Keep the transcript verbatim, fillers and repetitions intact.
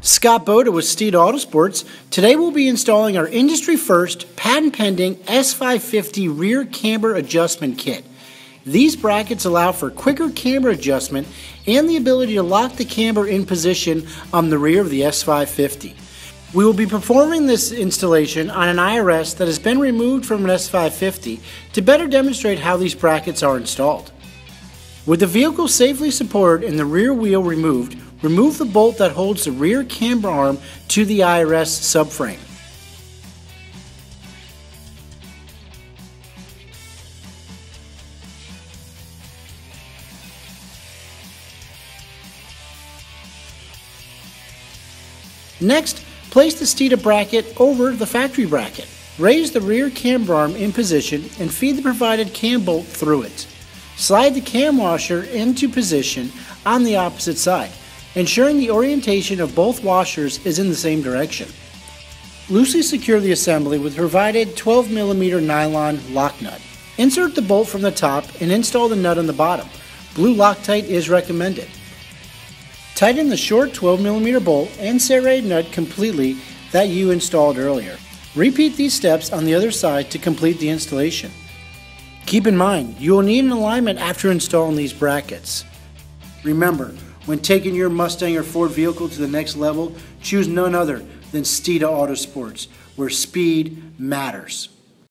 Scott Boda with Steeda Autosports. Today we'll be installing our industry first, patent pending S five fifty Rear Camber Adjustment Kit. These brackets allow for quicker camber adjustment and the ability to lock the camber in position on the rear of the S five fifty. We will be performing this installation on an I R S that has been removed from an S five fifty to better demonstrate how these brackets are installed. With the vehicle safely supported and the rear wheel removed, remove the bolt that holds the rear camber arm to the I R S subframe. Next, place the Steeda bracket over the factory bracket. Raise the rear camber arm in position and feed the provided cam bolt through it. Slide the cam washer into position on the opposite side, ensuring the orientation of both washers is in the same direction. Loosely secure the assembly with provided twelve millimeter nylon lock nut. Insert the bolt from the top and install the nut on the bottom. Blue Loctite is recommended. Tighten the short twelve millimeter bolt and serrated nut completely that you installed earlier. Repeat these steps on the other side to complete the installation. Keep in mind, you will need an alignment after installing these brackets. Remember, when taking your Mustang or Ford vehicle to the next level, choose none other than Steeda Autosports, where speed matters.